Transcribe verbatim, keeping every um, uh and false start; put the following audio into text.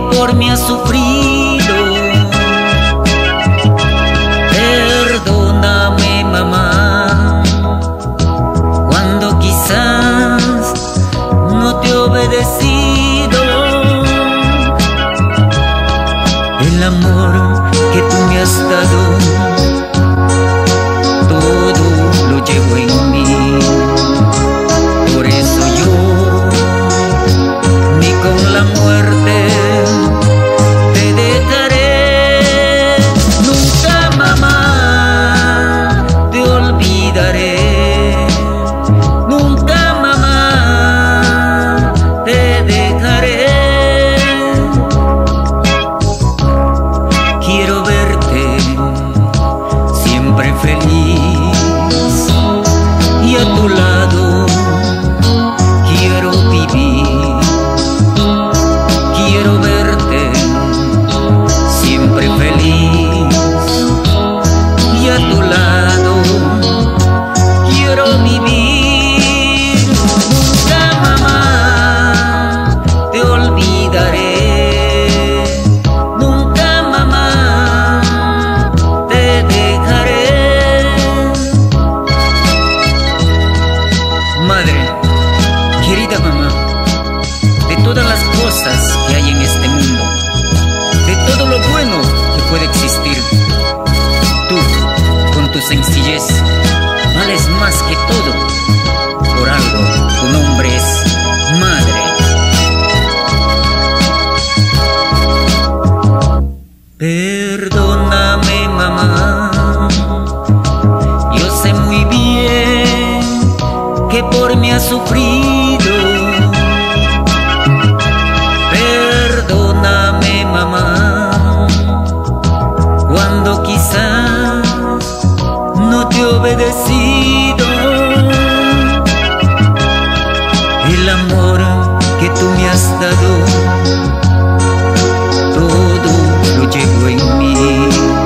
por mí has sufrido. Perdóname, mamá, cuando quizás no te he obedecido. El amor que tú me has dado, todo lo llevo en mí. Por eso yo, ni con la muerte te dejaré. Nunca, mamá, te olvidaré. Nunca, mamá, te dejaré. Quiero verte siempre feliz y a tu lado quiero vivir. Quiero verte siempre feliz y a tu lado quiero vivir. Nunca, mamá, te olvidaré. Nunca, mamá, te dejaré. Madre, querida mamá, de todas las cosas que hay en este mundo, de todo lo bueno que puede existir, tú, con tu sencillez, vales más que todo. Por algo, tu nombre es Madre. Perdóname, mamá, yo sé muy bien que por mí has sufrido. Perdóname, mamá, cuando quizás no te he obedecido. El amor que tú me has dado, todo lo llevo en mí.